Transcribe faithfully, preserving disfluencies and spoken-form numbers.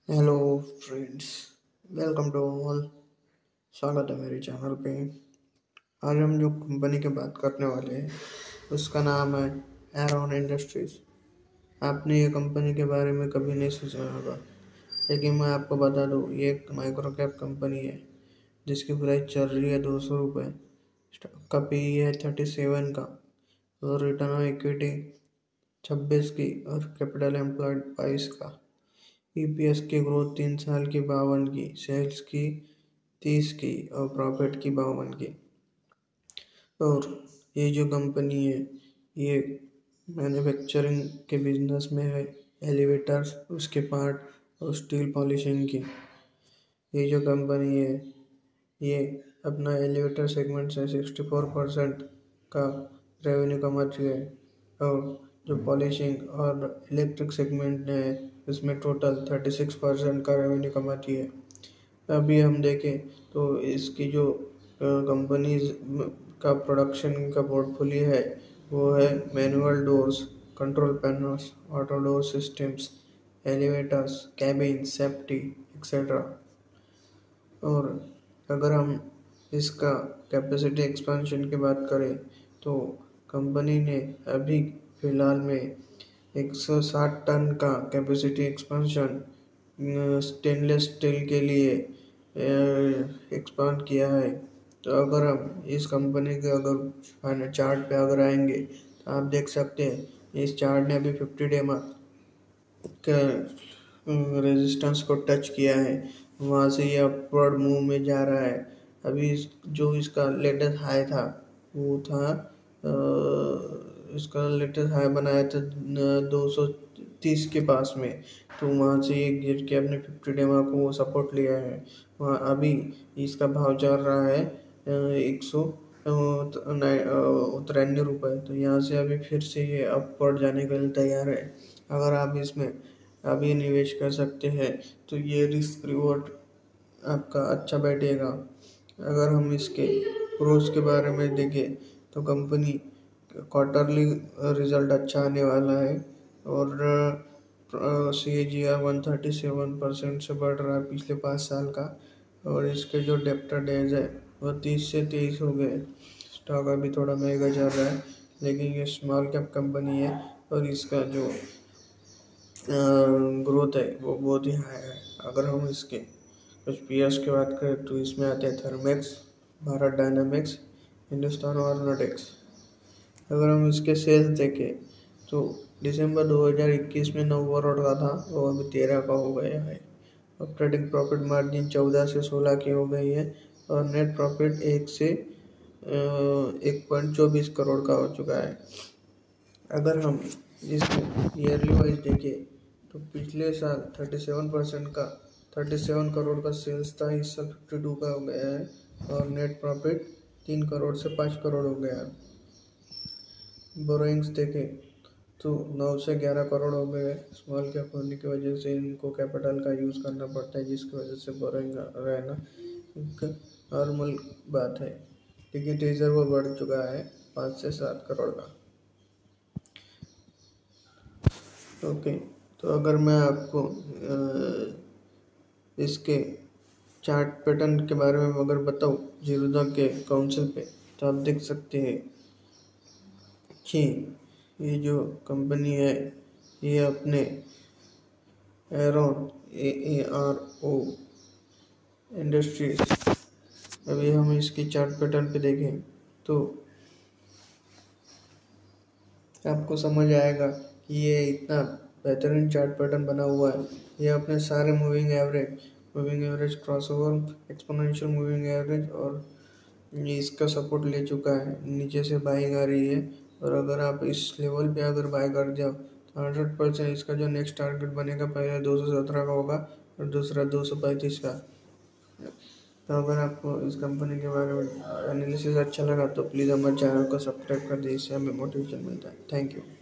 Hello friends, welcome to all. स्वागत है मेरे चैनल पे। आज हम जो कंपनी की बात करने वाले हैं उसका नाम है एरॉन इंडस्ट्रीज। आपने ये कंपनी के बारे में कभी नहीं सोचा होगा, लेकिन मैं आपको बता दूँ ये एक माइक्रो कैप कंपनी है जिसकी प्राइस चल रही है दो सौ रुपये। स्टॉक का पी ई है थर्टी सेवन का और रिटर्न ऑन इक्विटी छब्बीस की और कैपिटल एम्प्लॉयड बाईस का। ई पी एस की ग्रोथ तीन साल की बावन की, सेल्स की तीस की और प्रॉफिट की बावन की। और ये जो कंपनी है ये मैन्युफैक्चरिंग के बिजनेस में है, एलिवेटर्स, उसके पार्ट और स्टील पॉलिशिंग की। ये जो कंपनी है ये अपना एलिवेटर सेगमेंट से सिक्सटी फोर परसेंट का रेवेन्यू कमाती है और जो पॉलिशिंग और इलेक्ट्रिक सेगमेंट है इसमें टोटल थर्टी सिक्स परसेंट का रेवेन्यू कमाती है। अभी हम देखें तो इसकी जो कंपनीज का प्रोडक्शन का पोर्टफोलियो है वो है manual doors, control panels, auto door systems, elevators, cabin safety etcetera. और अगर हम इसका कैपेसिटी एक्सपेंशन की बात करें तो कंपनी ने अभी फ़िलहाल में एक सौ साठ टन का कैपेसिटी एक्सपेंशन स्टेनलेस स्टील के लिए एक्सपांड किया है। तो अगर हम इस कंपनी के अगर चार्ट पे अगर आएंगे तो आप देख सकते हैं इस चार्ट ने अभी फिफ्टी डे के रेजिस्टेंस को टच किया है, वहाँ से ये अपवर्ड मूव में जा रहा है। अभी इस, जो इसका लेटेस्ट हाई था वो था आ, इसका लेटेस्ट हाई बनाया था दो सौ तीस के पास में, तो वहाँ से ये गिर के अपने फिफ्टी डेमा को वो सपोर्ट लिया है। वहाँ अभी इसका भाव चल रहा है एक सौ तिरानवे रुपये। तो यहाँ से अभी फिर से ये अपवर्ड जाने के लिए तैयार है। अगर आप इसमें अभी निवेश कर सकते हैं तो ये रिस्क रिवॉर्ड आपका अच्छा बैठेगा। अगर हम इसके ग्रोथ के बारे में देखें तो कंपनी क्वार्टरली रिजल्ट अच्छा आने वाला है और C A G R one thirty seven percent से बढ़ रहा है पिछले पाँच साल का। और इसके जो डेप्टर डेज है वो तीस से तेईस हो गए। स्टॉक अभी थोड़ा महंगा चल रहा है लेकिन ये स्मॉल कैप कंपनी है और इसका जो ग्रोथ है वो बहुत ही हाई है। अगर हम इसके कुछ पीएस की बात करें तो इसमें आते हैं थर्मेक्स, भारत डायनामिक्स, हिंदुस्तान एरोनॉटिक्स। अगर हम इसके सेल्स देखें तो दिसंबर दो हज़ार इक्कीस में नौ करोड़ का था, वो अभी तेरह का हो गया है। ऑपरेटिंग प्रॉफिट मार्जिन चौदह से सोलह की हो गई है और नेट प्रॉफिट एक से एक पॉइंट चौबीस करोड़ का हो चुका है। अगर हम इसमें ईयरली वाइज देखें तो पिछले साल सैंतीस परसेंट का सैंतीस करोड़ का सेल्स था, इस साल बावन का हो गया है और नेट प्रॉफिट तीन करोड़ से पाँच करोड़ हो गया है। बोरोइंग्स देखें तो नौ से ग्यारह करोड़ हो गए। स्मॉल कैप होने की वजह से इनको कैपिटल का यूज़ करना पड़ता है, जिसकी वजह से बोरोइंग रहना एक नॉर्मल बात है। लेकिन रिजर्व बढ़ चुका है पाँच से सात करोड़ का। ओके, तो अगर मैं आपको इसके चार्ट पैटर्न के बारे में अगर बताऊँ जीरोधा के काउंसिल पे, तो आप देख सकते हैं कि ये जो कंपनी है ये अपने Aaron A A R O industries, अभी हम इसकी चार्ट पैटर्न पे देखें तो आपको समझ आएगा कि ये इतना बेहतरीन चार्ट पैटर्न बना हुआ है। ये अपने सारे moving average, moving average crossover, exponential moving average और ये इसका सपोर्ट ले चुका है। नीचे से बाइंग आ रही है और अगर आप इस लेवल पे अगर बाय कर जाओ तो हंड्रेड परसेंट इसका जो नेक्स्ट टारगेट बनेगा पहले दो सौ सत्रह का होगा और दूसरा दो सौ पैंतीस का। तो अगर आपको इस कंपनी के बारे में एनालिसिस अच्छा लगा तो प्लीज़ हमारे चैनल को सब्सक्राइब कर दीजिए, इससे हमें मोटिवेशन मिलता है। Thank you.